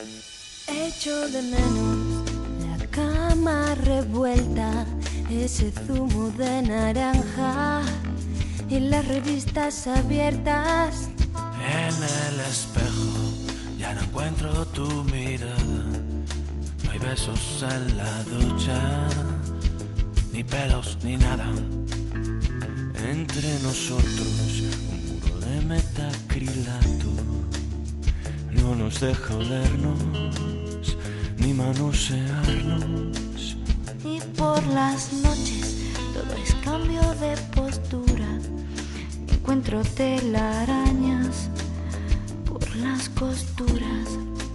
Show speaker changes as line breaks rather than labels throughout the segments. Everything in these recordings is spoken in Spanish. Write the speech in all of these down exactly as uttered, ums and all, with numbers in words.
Echo de menos la cama revuelta, ese zumo de naranja y las revistas abiertas.
En el espejo ya no encuentro tu mirada, no hay besos en la ducha, ni pelos ni nada. Entre nosotros un muro de metacrilato no nos deja olernos ni manosearnos.
Y por las noches todo es cambio de postura, encuentro telarañas por las costuras.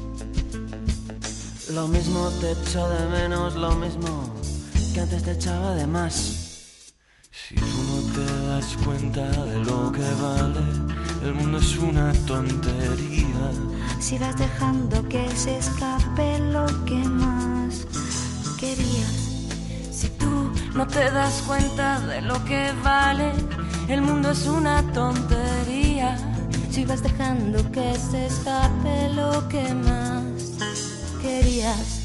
Lo mismo te echo de menos, lo mismo que antes te echaba de más.
Si tú no te das cuenta de lo que vale, el mundo es una tontería.
Si vas dejando que se escape lo que más querías. Si tú no te das cuenta de lo que vale, el mundo es una tontería. Si vas dejando que se escape lo que más querías.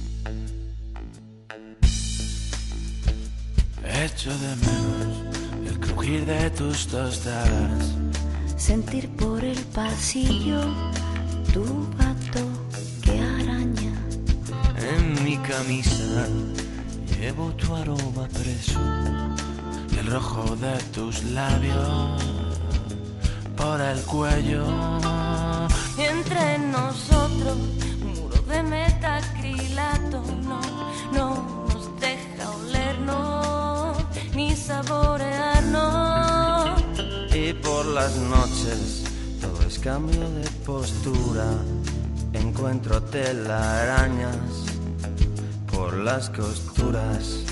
Echo de menos el crujir de tus tostadas,
sentir por el pasillo tu gato que araña.
En mi camisa llevo tu aroma preso y el rojo de tus labios por el cuello.
Y entre nosotros un muro de metacrilato no, no nos deja olernos ni saborearnos.
Y por las noches todo es cambio de postura, encuentro telarañas por las costuras.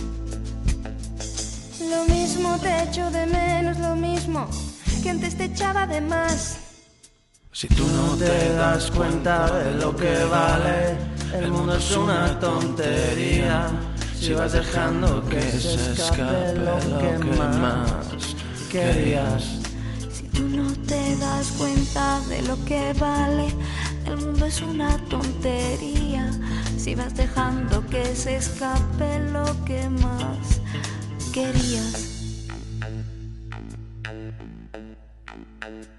Lo mismo te echo de menos, lo mismo que antes te echaba de más.
Si tú no te das cuenta de lo que vale, el mundo es una tontería. Si vas dejando que se escape lo que más querías.
Si tú no te das cuenta de lo que vale, el mundo es una tontería. Si vas dejando que se escape lo que más querías.